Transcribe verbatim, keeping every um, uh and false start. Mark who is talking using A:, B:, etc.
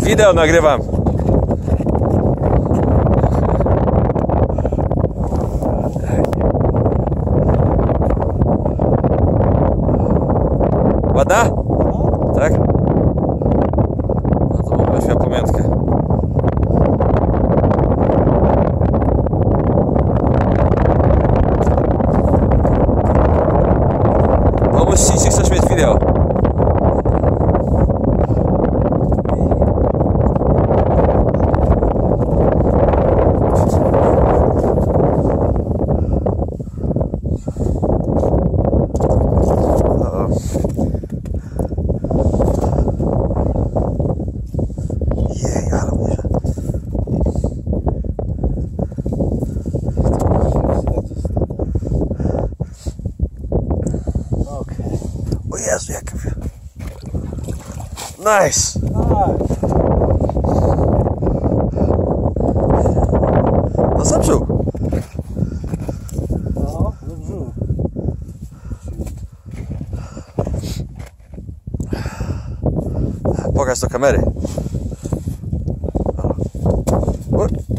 A: Wideo nagrywam. Ładna? Tak? No to będę miał pamiątkę. Pomóżcie, jeśli chcesz mieć wideo. Jej, ale muszę. O Jezu, jak... Nice! No zepsuł!
B: No, zepsuł.
A: Pokaż do kamery. O.